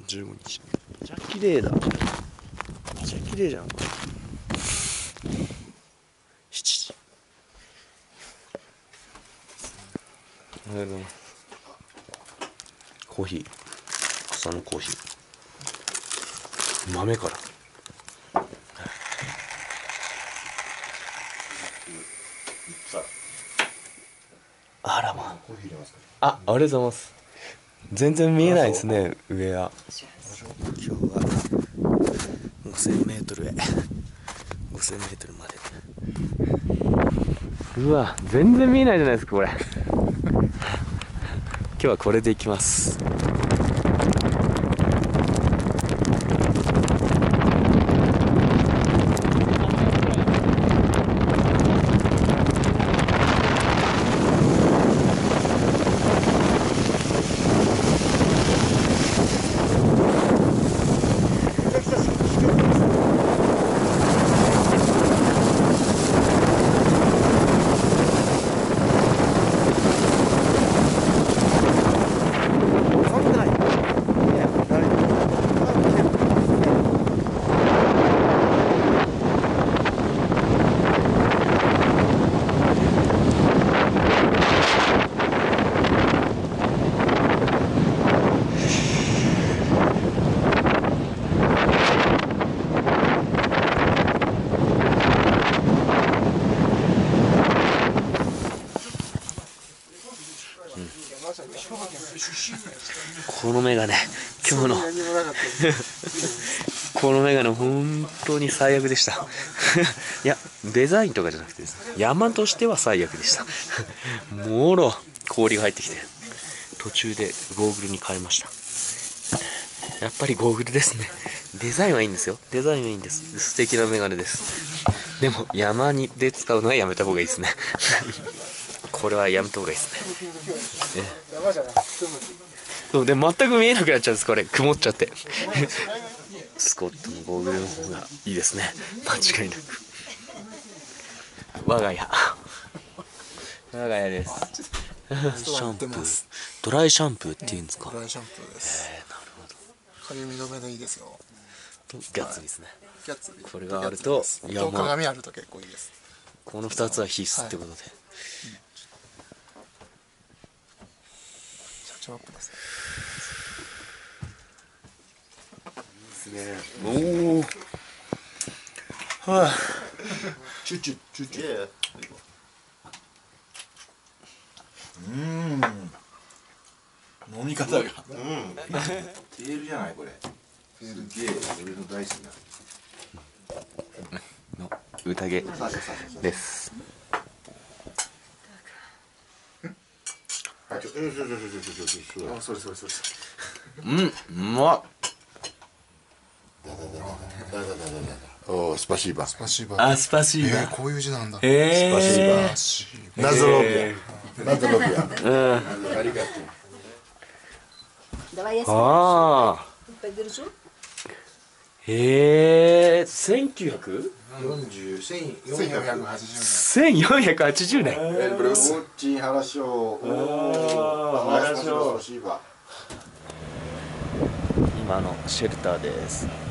15日。めっちゃ綺麗だ。めっちゃ綺麗じゃんこれ。7時。おはようございます。コーヒー、朝のコーヒー、豆から。あらまあ。ありがとうございます。全然見えないですね、上は。今日は5000メートルへ。5000メートルまで。うわ、全然見えないじゃないですか、これ。今日はこれで行きます。このメガネ、今日のこのメガネ本当に最悪でしたいや、デザインとかじゃなくてですね、山としては最悪でしたもろ氷が入ってきて、途中でゴーグルに変えました。やっぱりゴーグルですね。デザインはいいんですよ。デザインはいいんです。素敵なメガネです。でも山で使うのはやめた方がいいですねこれはやめた方がいいですね。山じゃなくてそうで、全く見えなくなっちゃうんです、これ曇っちゃってスコットのゴーグルの方がいいですね、間違いなく。我が家です。シャンプー、ドライシャンプーっていうんですか。 ドライシャンプーです。 なるほど。 かゆみ止めでいいですよ。 ギャッツビーですね。 ギャッツビー。 これがあると、 鏡あると結構いいです。 この2つは必須ってことで。 社長アップです。 いいですね。おお。はあ。 チュチュチュチュ。飲み方が。テールじゃないこれ。すげえ、俺の大好きな。 の宴です。 それ。 うまっ。 おー、スパシーバ。 スパシーバ。 あ、スパシーバ。 こういう字なんだ。 スパシーバ。ナゾロビア。ナゾロビア。ありがとう。 ああ。へえ、1900？ 1480年。今のシェルターです。